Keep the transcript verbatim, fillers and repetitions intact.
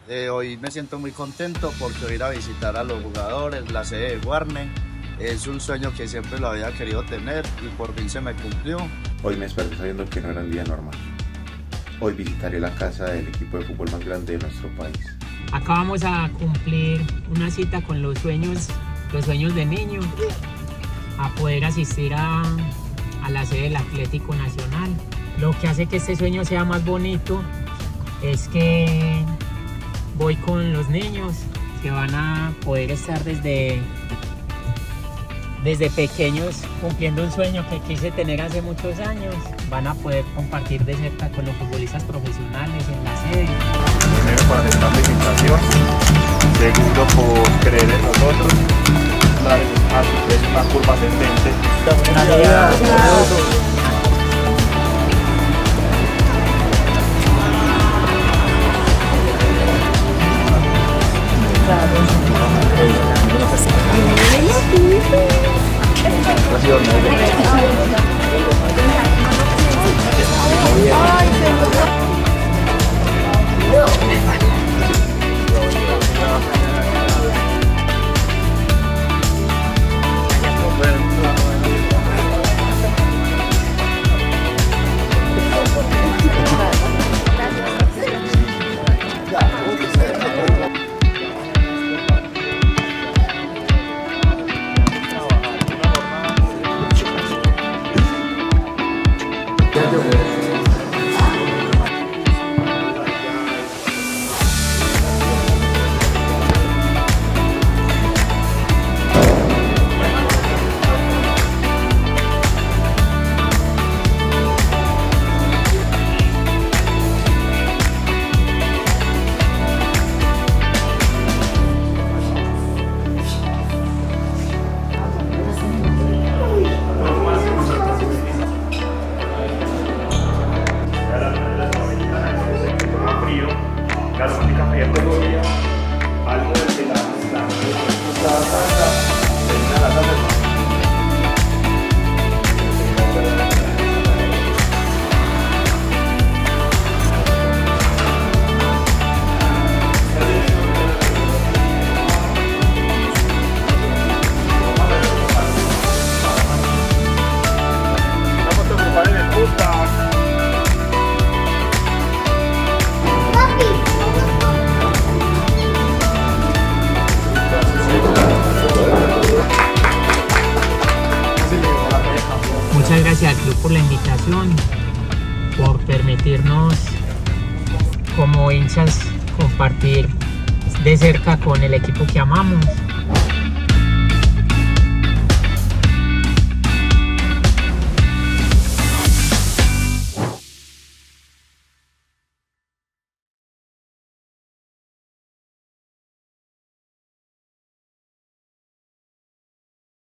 Eh, hoy me siento muy contento porque voy a ir a visitar a los jugadores, la sede de Warner. Es un sueño que siempre lo había querido tener y por fin se me cumplió. Hoy me desperté sabiendo que no era un día normal. Hoy visitaré la casa del equipo de fútbol más grande de nuestro país. Acá vamos a cumplir una cita con los sueños, los sueños de niño, a poder asistir a, a la sede del Atlético Nacional. Lo que hace que este sueño sea más bonito es que voy con los niños que van a poder estar desde, desde pequeños cumpliendo un sueño que quise tener hace muchos años. Van a poder compartir de cerca con los futbolistas profesionales en la sede. Primero por aceptar la invitación, segundo por creer en nosotros, a su vez una curva ascendente. Muchas gracias al club por la invitación, por permitirnos como hinchas compartir de cerca con el equipo que amamos.